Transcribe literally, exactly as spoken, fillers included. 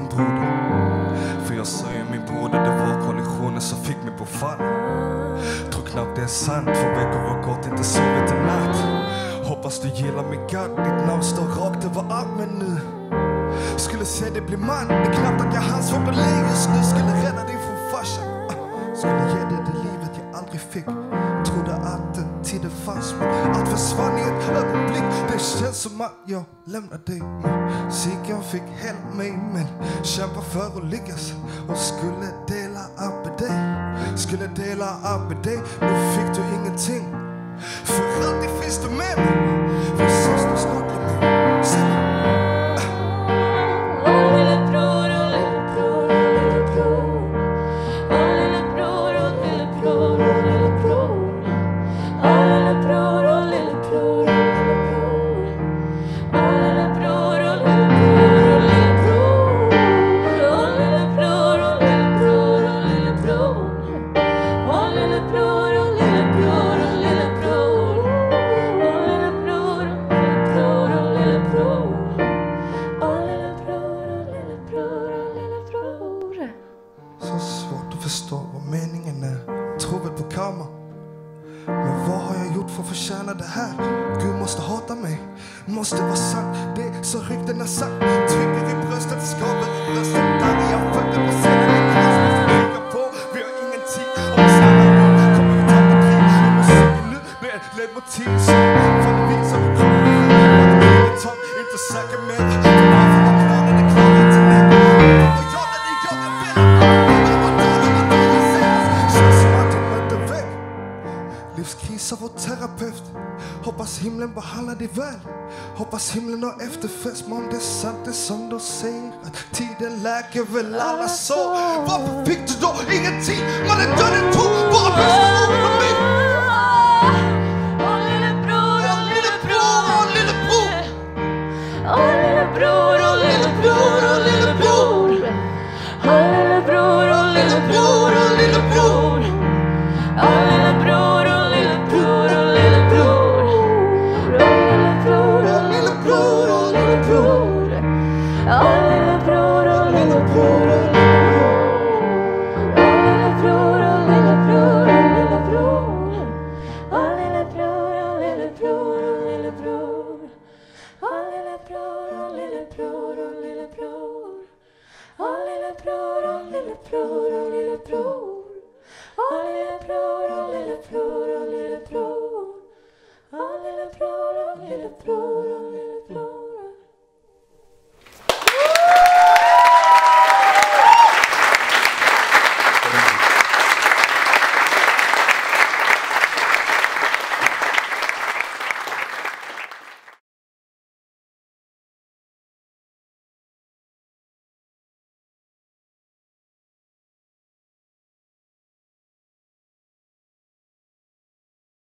min broder. För jag säger min broder, det var kollisionen som fick mig på fall. Tror knappt det är sant, två veckor har gått, inte sovit en natt. Hoppas du gillar min gadd, ditt namn står rakt över armen nu. Skulle se det bli man, det är knappt att jag hans för belägg just nu. Skulle rädda dig från farsan, skulle ge dig det livet jag aldrig fick. Trodde att tiden fanns, men allt försvann i ett ögonblick. Det känns som att jag lämnade dig. Musiken fick hela mig, men kämpa för att lyckas. Och skulle dela upp med dig, skulle dela upp med dig. Nu fick du ingenting, för alltid finns du med mig. Vi ses nu snart med mig. Sen förstår vad meningen är. Tror väl på karma. Men vad har jag gjort för att förtjäna det här? Gud måste hata mig. Måste vara sant. Det är så rykten har sagt. Trycker i bröstet, skaver i rösten. Där är jag fötter på scenen. En klass måste trycka på. Vi har ingen tid. Om vi stannar nu kommer vi ta på krig. Och musiken nu blir ett ledmotiv. Så faller vi som vi kommer. Att det topp, inte säker mer. Varför var planen, det klarar inte mer. Och jag när det gör jag vill. Livskris av vår terapeut. Hoppas himlen behandlar dig väl. Hoppas himlen har efterfest. Men om det är sant det som de säger, att tiden läker väl alla sår. Varför fick du då ingenting? Man är döden tog. Bara bästa ord om mig. Åh lillebror, åh lillebror, åh lillebror. Åh lillebror, åh lillebror, åh lillebror. Åh lillebror, åh lillebror, åh lillebror. Åh lillebror. Lillebror, lillebror, lillebror.